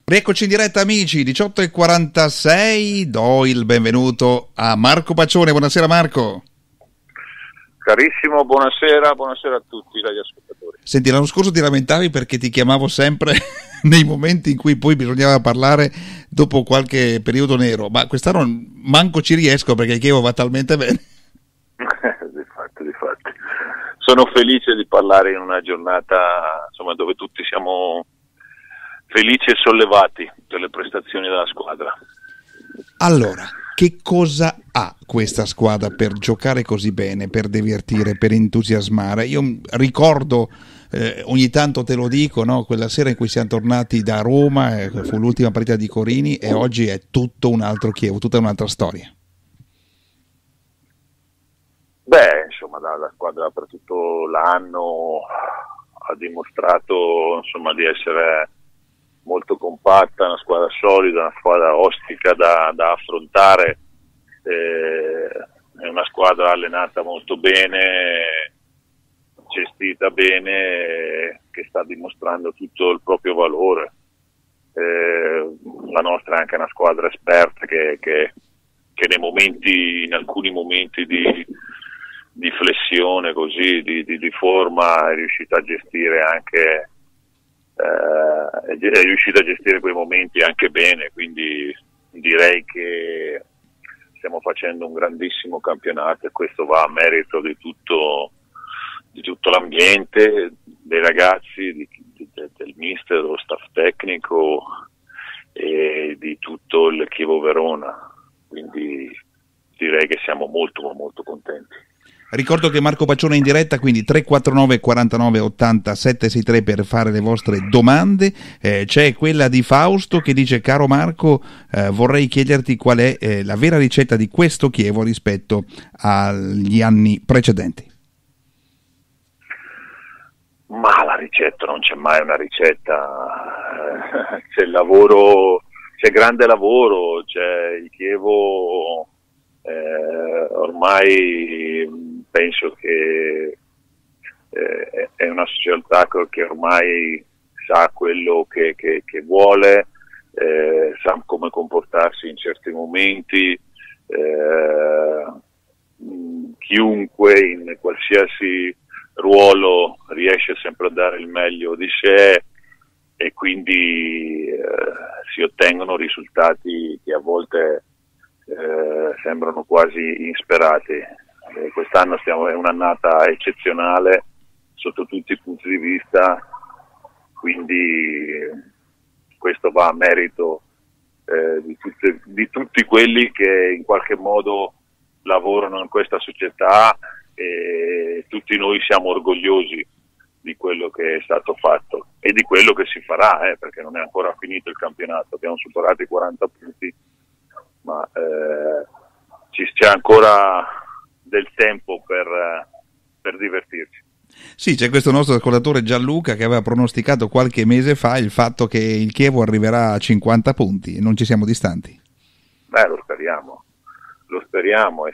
Rieccoci in diretta amici, 18:46, do il benvenuto a Marco Paccione. Buonasera Marco. Carissimo, buonasera a tutti gli ascoltatori. Senti, l'anno scorso ti lamentavi perché ti chiamavo sempre nei momenti in cui poi bisognava parlare dopo qualche periodo nero, ma quest'anno manco ci riesco perché il Chievo va talmente bene. Difatti. Sono felice di parlare in una giornata dove tutti siamo felici e sollevati per le prestazioni della squadra. Allora, che cosa ha questa squadra per giocare così bene, per divertire, per entusiasmare? Io ricordo, ogni tanto te lo dico, no? Quella sera in cui siamo tornati da Roma, fu l'ultima partita di Corini e oggi è tutto un altro Chievo, tutta un'altra storia. La squadra per tutto l'anno ha dimostrato di essere molto compatta, una squadra solida, una squadra ostica da affrontare, è una squadra allenata molto bene, gestita bene, che sta dimostrando tutto il proprio valore. La nostra è anche una squadra esperta che in alcuni momenti di flessione, così, di forma, è riuscita a gestire anche è riuscita a gestire quei momenti anche bene, quindi direi che stiamo facendo un grandissimo campionato e questo va a merito di tutto l'ambiente, dei ragazzi, del mister, dello staff tecnico e di tutto il Chievo Verona, quindi direi che siamo molto molto contenti. Ricordo che Marco Paccione è in diretta, quindi 349 49 80 763 per fare le vostre domande. C'è quella di Fausto che dice: caro Marco, vorrei chiederti qual è la vera ricetta di questo Chievo rispetto agli anni precedenti. Ma la ricetta, non c'è mai una ricetta, c'è il lavoro, c'è grande lavoro, c'è il Chievo, ormai penso che è una società che ormai sa quello che vuole, sa come comportarsi in certi momenti, chiunque in qualsiasi ruolo riesce sempre a dare il meglio di sé e quindi si ottengono risultati che a volte sembrano quasi insperati. Quest'anno è un'annata eccezionale sotto tutti i punti di vista, quindi questo va a merito di tutti quelli che in qualche modo lavorano in questa società e tutti noi siamo orgogliosi di quello che è stato fatto e di quello che si farà, perché non è ancora finito il campionato, abbiamo superato i 40 punti, ma c'è ancora del tempo per divertirci. Sì, c'è questo nostro ascoltatore Gianluca che aveva pronosticato qualche mese fa il fatto che il Chievo arriverà a 50 punti e non ci siamo distanti. Lo speriamo e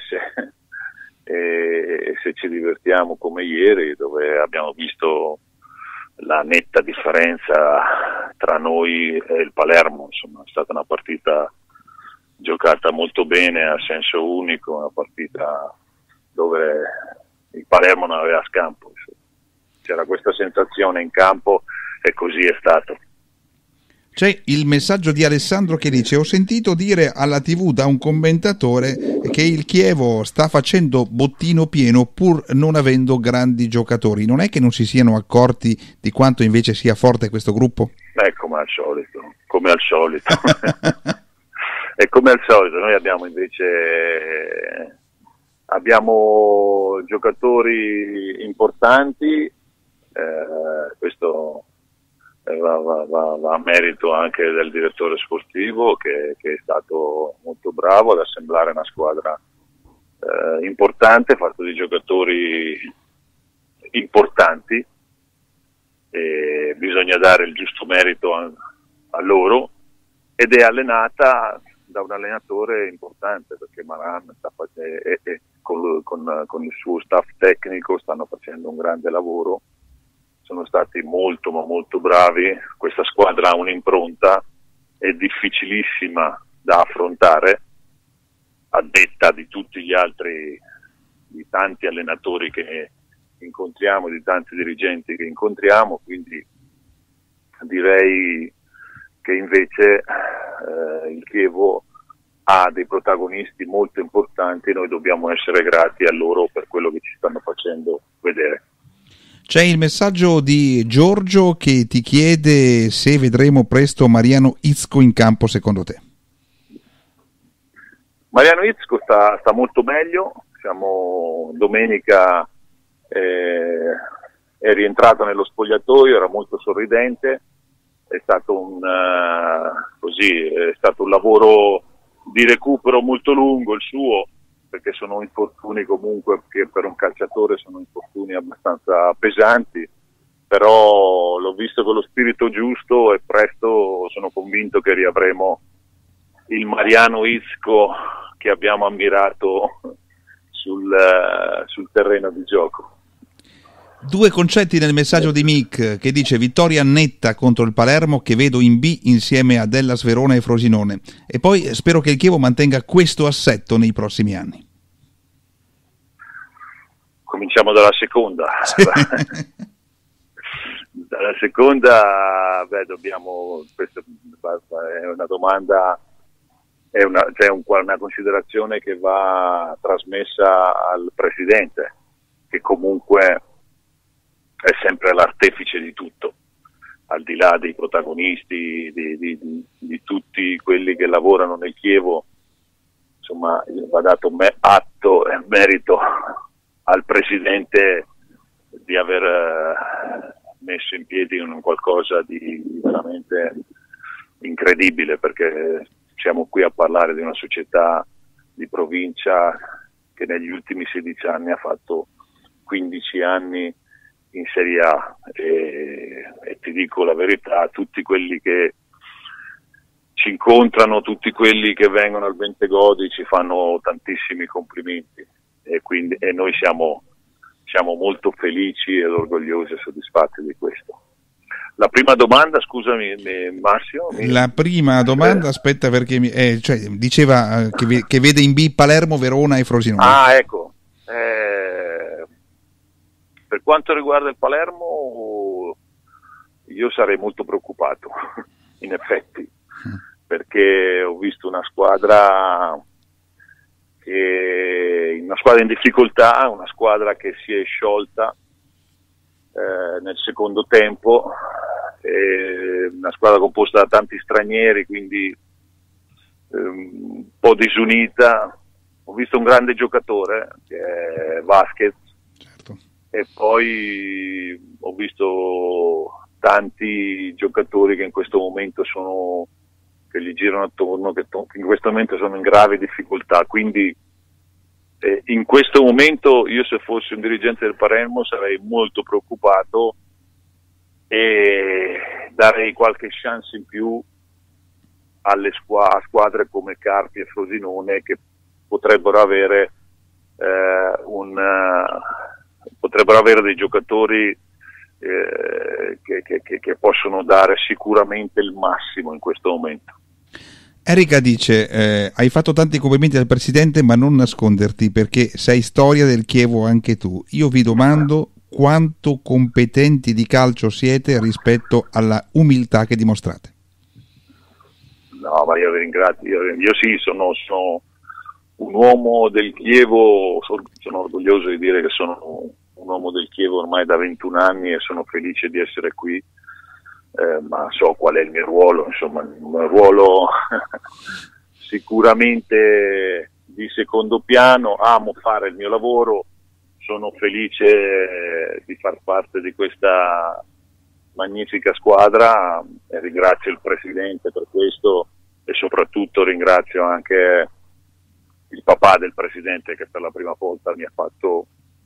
se ci divertiamo come ieri, dove abbiamo visto la netta differenza tra noi e il Palermo, è stata una partita giocata molto bene a senso unico, una partita dove il Palermo non aveva scampo, c'era questa sensazione in campo e così è stato. C'è il messaggio di Alessandro che dice: ho sentito dire alla TV da un commentatore che il Chievo sta facendo bottino pieno pur non avendo grandi giocatori. Non è che non si siano accorti di quanto invece sia forte questo gruppo? Come al solito e come al solito noi abbiamo giocatori importanti, questo va a merito anche del direttore sportivo che è stato molto bravo ad assemblare una squadra importante, fatto di giocatori importanti, e bisogna dare il giusto merito a loro, ed è allenata da un allenatore importante, perché Maran con il suo staff tecnico stanno facendo un grande lavoro, sono stati molto ma molto bravi. Questa squadra ha un'impronta è difficilissima da affrontare, a detta di tutti gli altri, di tanti allenatori che incontriamo, di tanti dirigenti che incontriamo, quindi direi che invece il Chievo ha dei protagonisti molto importanti e noi dobbiamo essere grati a loro per quello che ci stanno facendo vedere. C'è il messaggio di Giorgio che ti chiede se vedremo presto Mariano Izzo in campo secondo te. Mariano Izzo sta molto meglio, domenica è rientrato nello spogliatoio, era molto sorridente, è stato un lavoro di recupero molto lungo il suo, perché sono infortuni comunque che per un calciatore sono infortuni abbastanza pesanti, però l'ho visto con lo spirito giusto e presto sono convinto che riavremo il Mariano Izzo che abbiamo ammirato sul terreno di gioco. Due concetti nel messaggio di Mick che dice vittoria netta contro il Palermo che vedo in B insieme a Hellas Verona e Frosinone, e poi spero che il Chievo mantenga questo assetto nei prossimi anni. Cominciamo dalla seconda. Sì. Dalla seconda, questa è una domanda, è una considerazione che va trasmessa al presidente, che comunque è sempre l'artefice di tutto, al di là dei protagonisti, di tutti quelli che lavorano nel Chievo. Insomma, va dato atto e merito al presidente di aver messo in piedi un qualcosa di veramente incredibile, perché siamo qui a parlare di una società di provincia che negli ultimi 16 anni ha fatto 15 anni in Serie A e ti dico la verità, tutti quelli che ci incontrano, tutti quelli che vengono al Bentegodi ci fanno tantissimi complimenti e noi siamo molto felici ed orgogliosi e soddisfatti di questo. La prima domanda, scusami Massimo. La prima domanda, aspetta, perché diceva che vede in B Palermo, Verona e Frosinone. Ah, ecco. Per quanto riguarda il Palermo, io sarei molto preoccupato, in effetti, perché ho visto una squadra in difficoltà, una squadra che si è sciolta nel secondo tempo, una squadra composta da tanti stranieri, quindi un po' disunita. Ho visto un grande giocatore che è Vasquez, certo. E poi ho visto tanti giocatori che in questo momento che gli girano attorno, che in questo momento sono in grave difficoltà, quindi in questo momento io, se fossi un dirigente del Palermo, sarei molto preoccupato e darei qualche chance in più alle squadre come Carpi e Frosinone, che potrebbero avere dei giocatori che possono dare sicuramente il massimo in questo momento. Erika dice hai fatto tanti complimenti al presidente, ma non nasconderti, perché sei storia del Chievo anche tu. Io vi domando quanto competenti di calcio siete rispetto alla umiltà che dimostrate. No, ma io vi ringrazio. Io sì, sono un uomo del Chievo, sono orgoglioso di dire che sono un uomo del Chievo ormai da 21 anni e sono felice di essere qui. Ma so qual è il mio ruolo, insomma, un ruolo sicuramente di secondo piano. Amo fare il mio lavoro, sono felice di far parte di questa magnifica squadra e ringrazio il presidente per questo e soprattutto ringrazio anche il papà del presidente che per la prima volta mi ha fatto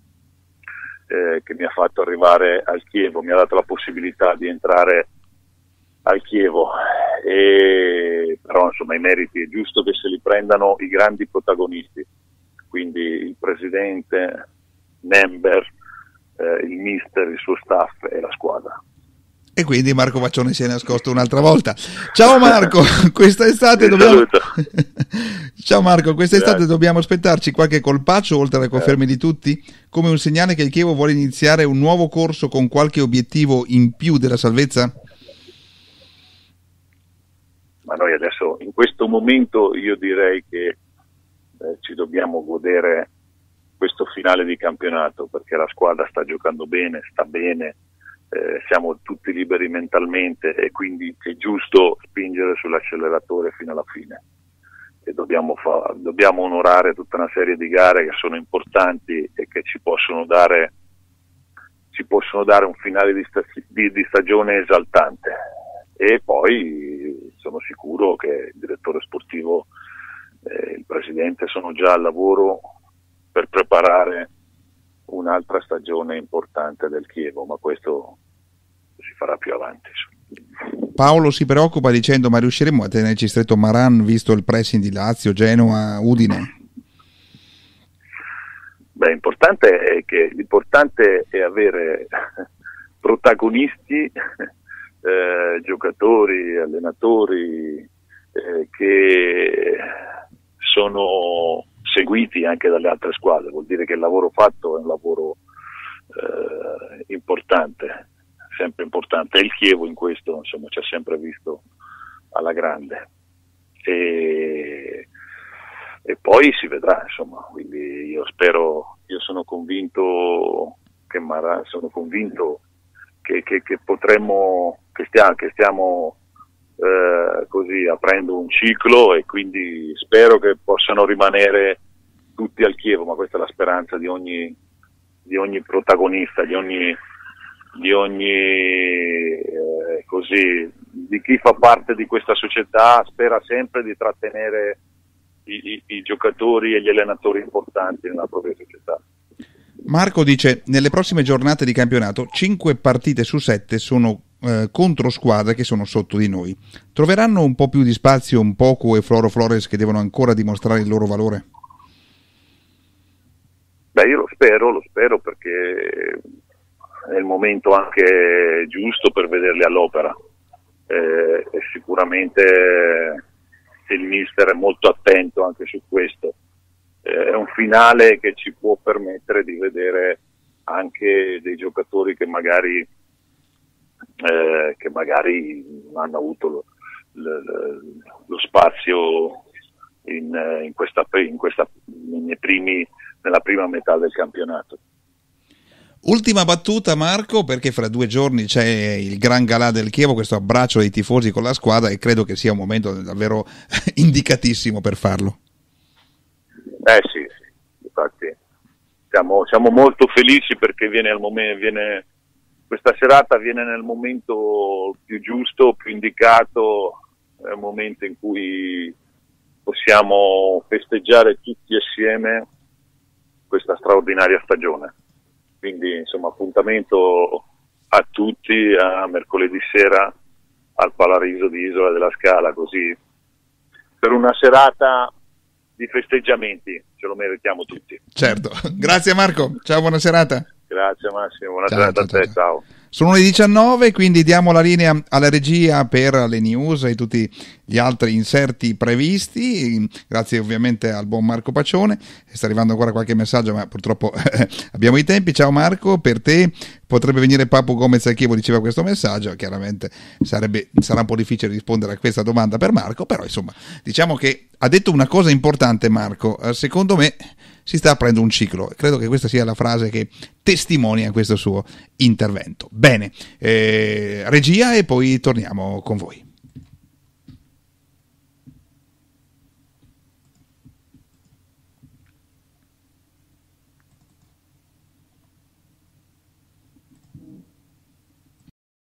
arrivare al Chievo, mi ha dato la possibilità di entrare al Chievo, però insomma i meriti è giusto che se li prendano i grandi protagonisti, quindi il presidente, Nember, il mister, il suo staff e la squadra. E quindi Marco Paccione si è nascosto un'altra volta. Ciao Marco, quest'estate dobbiamo... Ciao Marco, quest'estate dobbiamo aspettarci qualche colpaccio oltre alle conferme di tutti, come un segnale che il Chievo vuole iniziare un nuovo corso con qualche obiettivo in più della salvezza? Ma noi adesso, in questo momento, io direi che ci dobbiamo godere questo finale di campionato, perché la squadra sta giocando bene, sta bene, siamo tutti liberi mentalmente e quindi è giusto spingere sull'acceleratore fino alla fine. E dobbiamo onorare tutta una serie di gare che sono importanti e che ci possono dare un finale di stagione esaltante. E poi sono sicuro che il direttore sportivo e il presidente sono già al lavoro per preparare un'altra stagione importante del Chievo, ma questo si farà più avanti. Paolo si preoccupa dicendo: ma riusciremo a tenerci stretto Maran visto il pressing di Lazio, Genoa, Udine? Beh, l'importante è avere protagonisti, giocatori, allenatori che sono seguiti anche dalle altre squadre. Vuol dire che il lavoro fatto è un lavoro importante, sempre importante, e il Chievo in questo insomma ci ha sempre visto alla grande e poi si vedrà, insomma. Quindi io sono convinto che potremmo, che stiamo così aprendo un ciclo, e quindi spero che possano rimanere tutti al Chievo, ma questa è la speranza di ogni protagonista, di chi fa parte di questa società. Spera sempre di trattenere i giocatori e gli allenatori importanti nella propria società. Marco dice: nelle prossime giornate di campionato 5 partite su 7 sono contro squadre che sono sotto di noi. Troveranno un po' più di spazio un Poco e Floro Flores, che devono ancora dimostrare il loro valore? Beh, io lo spero perché è il momento anche giusto per vederli all'opera, e sicuramente il mister è molto attento anche su questo. È un finale che ci può permettere di vedere anche dei giocatori che magari hanno avuto lo spazio nella prima metà del campionato. Ultima battuta Marco, perché fra 2 giorni c'è il gran galà del Chievo, questo abbraccio dei tifosi con la squadra, e credo che sia un momento davvero indicatissimo per farlo. Sì, infatti siamo molto felici perché questa serata viene nel momento più giusto, più indicato, è un momento in cui possiamo festeggiare tutti assieme questa straordinaria stagione. Quindi insomma, appuntamento a tutti a mercoledì sera al Palariso di Isola della Scala, così per una serata di festeggiamenti, ce lo meritiamo tutti. Certo, grazie Marco, ciao, buona serata. Grazie Massimo, buona serata a te, ciao. Sono le 19, quindi diamo la linea alla regia per le news e tutti gli altri inserti previsti. Grazie ovviamente al buon Marco Paccione. Sta arrivando ancora qualche messaggio, ma purtroppo abbiamo i tempi. Ciao Marco, per te potrebbe venire Papu Gomez al Chievo, diceva questo messaggio. Chiaramente sarà un po' difficile rispondere a questa domanda per Marco, però insomma diciamo che ha detto una cosa importante Marco. Secondo me si sta aprendo un ciclo. Credo che questa sia la frase che testimonia questo suo intervento. Bene, regia, e poi torniamo con voi.